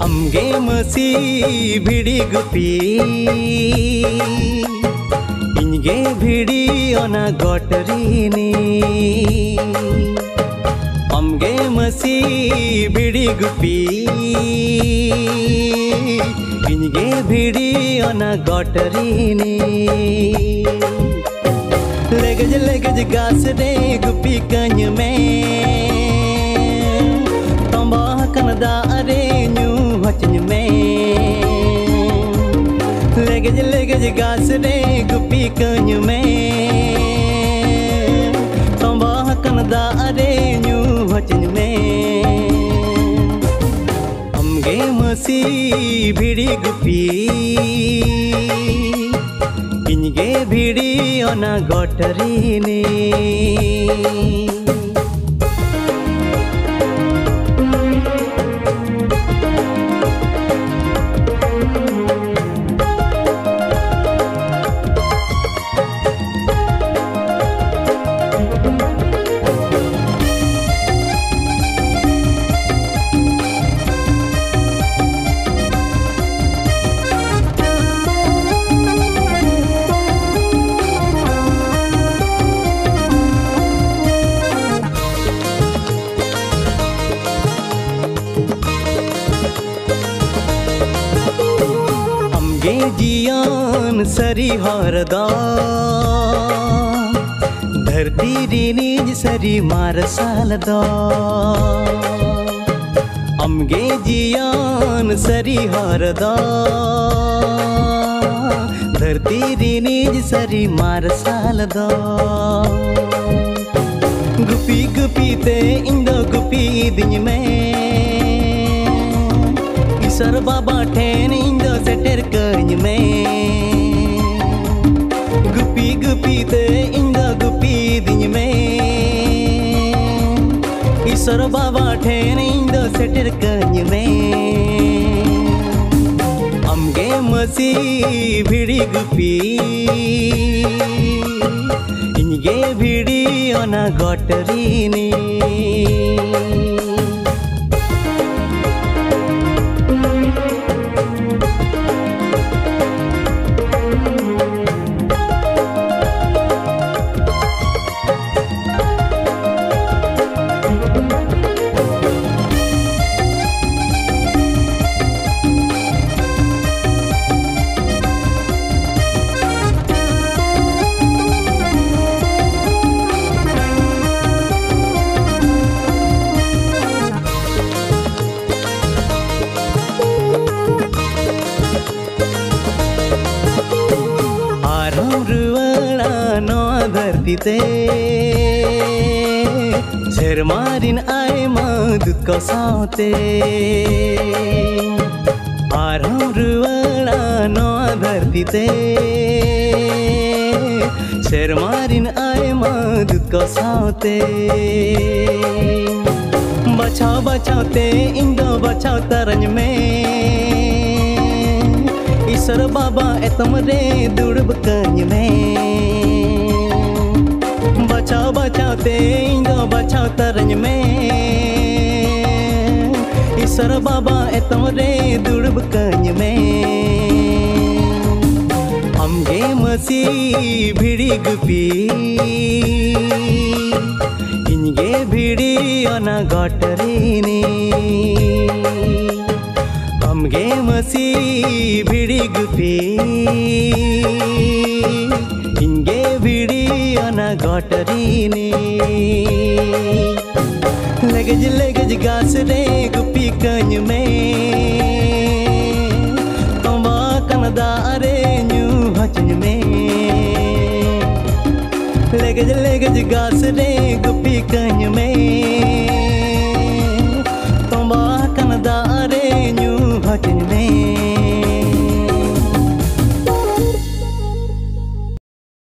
Amge masih bidi gupi Inge bidi ona gotarini Amge masih bidi gupi Inge bidi ona gotarini Legaj gas re gupi kany mein Tambah kanada are nyu hachny mein Legaj gas re gupi kany mein Tambah kanada are nyu hachny mein Amge masih bidi gupi Inge bidi ona gotarini जियान सरी हरदा धरती रीनीज सरी मार सालदा अमगे जियान सरी हरदा धरती रीनीज सरी मार सालदा गुपी गुपी ते इंदो गुपी दिन में सर बाबा ठेन इंदो सेटर कኝ में गुपी गुपी ते इंदो गुपी दिन में ईश्वर बाबा ठेन इंदो सेटर कኝ में अमगे मसी भिड़ी गुपी इंगे भिड़ी ओना गोटरीनी धरती शर्मारिन आए दूध को सावते आराम रुवाड़ा नवा धरती शर्मारिन आए दूध को सावते बचाओ बचाओते इंदो बचाओ तरंज में ईश्वर बाबा एतम रे दुड़ब कኝ में बचाओ बचाओते इंदो बचाओ तरंज में ईश्वर बाबा एतम रे दुड़ब कኝ में अमगे मसी भिड़ी गुपी इंगे भिड़ी ओना गोटरीनी अमगे मसी भिड़ी गुपी इंगे भिड़ी ओना गोटरीनी लगज गास रे गुपी कኝ में तंबा कनदा रे न्यू हचñ में लगज गास रे गुपी कኝ